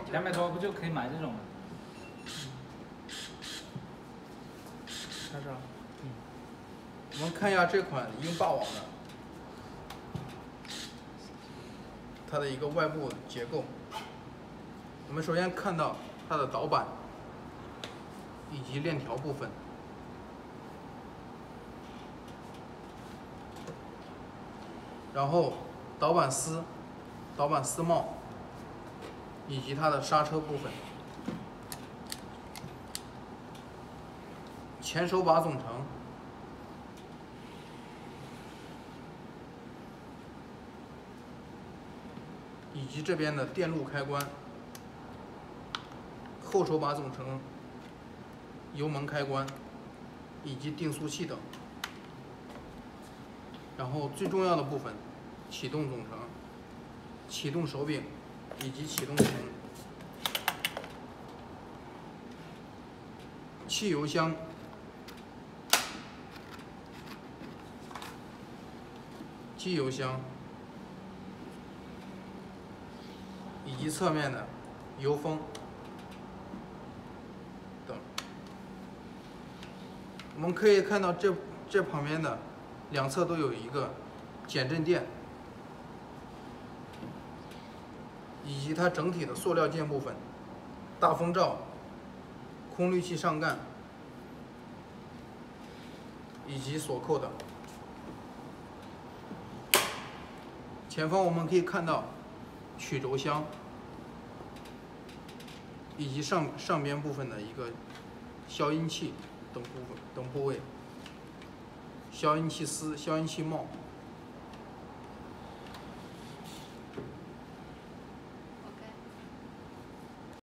200多不就可以买这种了？ 看这儿，我们看一下这款英霸王的它的一个外部结构。我们首先看到它的导板以及链条部分，然后导板丝帽以及它的刹车部分，前手把总成，以及这边的电路开关，后手把总成，油门开关以及定速器等。然后最重要的部分，启动总成、启动手柄以及启动绳、汽油箱、机油箱以及侧面的油封等。我们可以看到这旁边的两侧都有一个减震垫，以及它整体的塑料件部分、大风罩、空滤器上盖以及锁扣等。前方我们可以看到曲轴箱以及上边部分的一个消音器等部位，消音器丝、消音器帽。